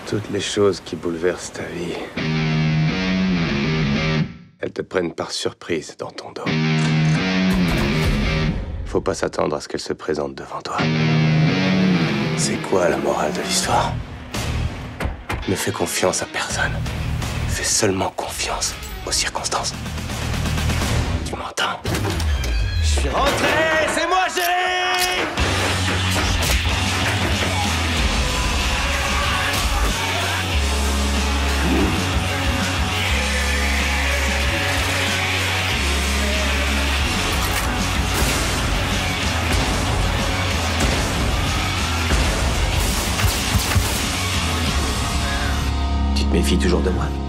Toutes les choses qui bouleversent ta vie, elles te prennent par surprise dans ton dos. Faut pas s'attendre à ce qu'elles se présentent devant toi. C'est quoi la morale de l'histoire? Ne fais confiance à personne. Fais seulement confiance aux circonstances. Tu m'entends? Je suis rentré! C'est moi, chérie! Tu te méfies toujours de moi?